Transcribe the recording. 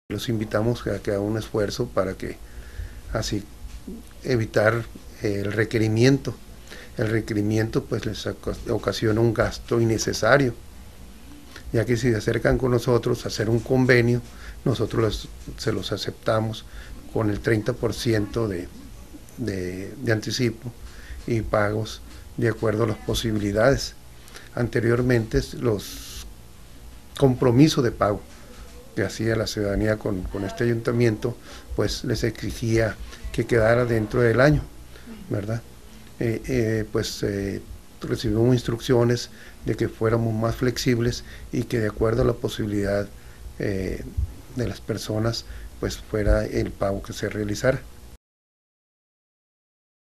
Los invitamos a que hagan un esfuerzo para que así evitar el requerimiento. El requerimiento pues les ocasiona un gasto innecesario, ya que si se acercan con nosotros a hacer un convenio, nosotros se los aceptamos con el 30% de anticipo y pagos de acuerdo a las posibilidades. Anteriormente los compromisos de pago que hacía la ciudadanía con este ayuntamiento, pues les exigía que quedara dentro del año, ¿verdad? Recibimos instrucciones de que fuéramos más flexibles y que de acuerdo a la posibilidad de las personas, pues fuera el pago que se realizara.